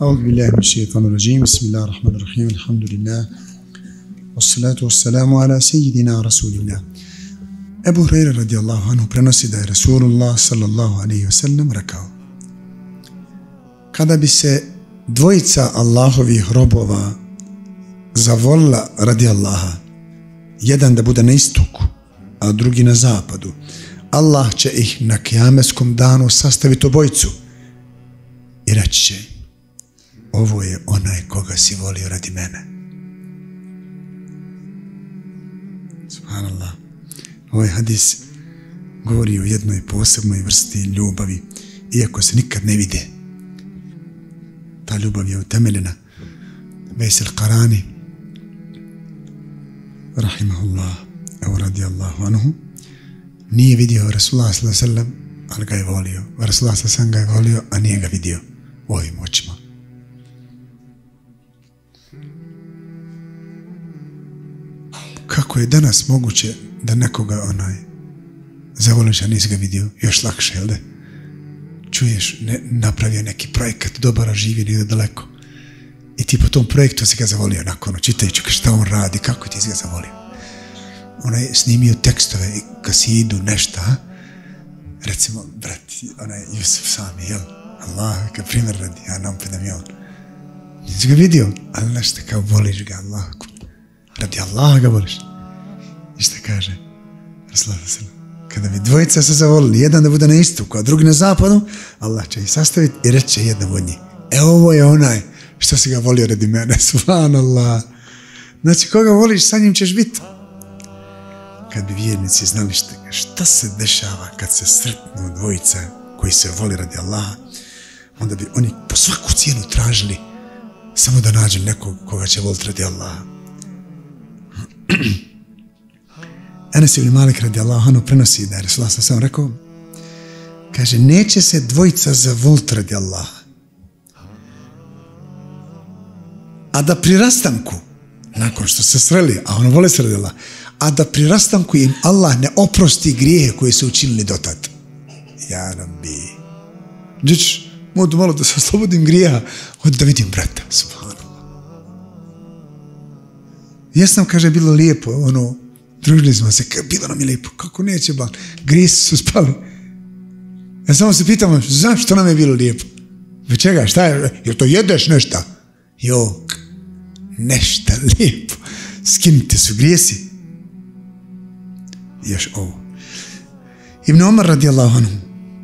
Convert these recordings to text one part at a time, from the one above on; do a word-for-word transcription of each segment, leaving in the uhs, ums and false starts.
أعوذ بالله من الشيطان الرجيم. بسم الله الرحمن الرحيم. الحمد لله والصلاة والسلام على سيدنا رسول الله. Ebu Hurajra radijallahu anhu prenosi da je Rasulullah sallallahu alaihi wasallam rekao: kada bi se dvojica Allahovih robova zavolila radi Allaha, jedan da bude na istoku, a drugi na zapadu, Allah će ih na kijametskom danu sastaviti obojicu i reći će: ovo je onaj koga si volio radi mene. Subhanallah. Ovaj hadis govori o jednoj posebnoj vrsti ljubavi, iako se nikad ne vide. Ta ljubav je utemeljena. Vejs al-Qarani rahimahullah, evo radijallahu anhu, nije vidio Rasulullah sallallahu alejhi ve sellem, ali ga je volio. Rasulullah sallallahu alejhi ve sellem ga je volio, a nije ga vidio u ovim očima. Kako je danas moguće da nekoga onaj zavoliš, a nisi ga vidio? Još lakše, jel da? Čuješ, ne, napravio neki projekat, dobar, a živi negdje daleko. I ti po tom projektu si ga zavolio nakon, čitajući šta on radi, kako ti si ga zavolio. Onaj snimio tekstove i kasidu, nešta, recimo, brat, onaj Jusuf Sami, jel? Allah, kao primjer radi, ja nam pedam je on. Nisi ga vidio, ali nešto kao voliš ga, Allah, radi Allaha ga voliš. I šta kaže Rasulullah sallallahu alejhi ve sellem? Kada bi dvojica se zavolili, jedan da bude na istoku, a drugi na zapadu, Allah će ih sastaviti i reće jednom od njih: e, ovo je onaj što si ga volio radi mene. Subhanallah. Znači, koga voliš, sa njim ćeš biti. Kad bi vjernici znali šta, šta se dešava kad se sretnu dvojica koji se voli radi Allaha, onda bi oni po svaku cijenu tražili samo da nađu nekog koga će voliti radi Allaha. Enes ibn Malik radijallahu anhu prenosi da je Rasulullah sallallahu alejhi ve sellem rekao, kaže, neće se dvojica zavoliti radi Allaha, a da pri rastanku, nakon što se sreli, a ono vole se radi Allaha, a da pri rastanku im Allah ne oprosti grijehe koje su učinili dotad. Ja Rabbi, džić, modu malo da se oslobodim grijeha, od da vidim brata. Subhanallah. Jesam, kaže, bilo lijepo, ono, družili smo se, bilo nam je lijepo, kako neće ban, grijesi su spali. Ja samo se pitamo, zašto nam je bilo lijepo? Ve čega, šta je, jel to jedeš nešta? Jok, nešta lijepo. Skinite su grijesi. Još ovo. Ibn Omar radijallahu anhu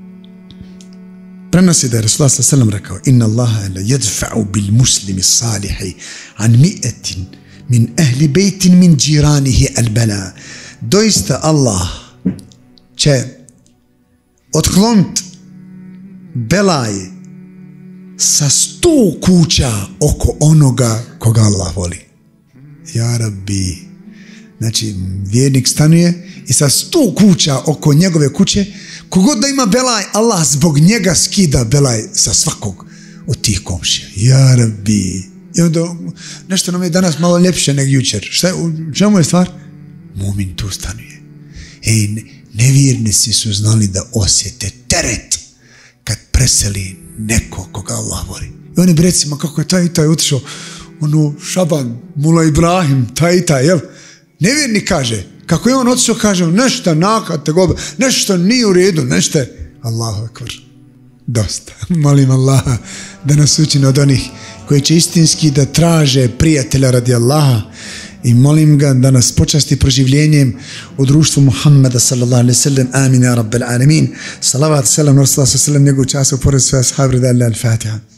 prenosi da je Rasulullah sallallahu alejhi ve sellem rekao: inna Allaha la yadfa'u bil muslimi salihi an mi'atin min ehli bejtin min džiranihi al-bala. Doista Allah će otkloniti belaj sa sto kuća oko onoga koga Allah voli. Ja Rabbi. Znači, vjernik stanuje i sa sto kuća oko njegove kuće, kogod da ima belaj, Allah zbog njega skida belaj sa svakog od tih komšija. Ja Rabbi. I onda nešto nam je danas malo ljepše nego jučer. Šta je, u čemu je stvar? Mumin tu stanuje. Ej, nevjernici su znali da osjete teret kad preseli neko koga Allah voli. I oni bi recimo, kako je taj i taj otišao, ono, Šaban, Mula Ibrahim, taj i taj, jel? Nevjernik kaže, kako je on otišao, kaže, nešto nakate gobe, nešto nije u redu, nešto je, Allahu akbar. Dosta. Molim Allaha da nas učini od onih koji će istinski da traže prijatelja radi Allaha, i molim ga da nas počasti proživljenjem u društvu Muhammeda sallallahu alejhi ve sellem. Amin ya rabbal alamin. Salavat selam na Rasulullah sallallahu alejhi ve sellem, njegov času pored sve ashabi, da al-Fatiha.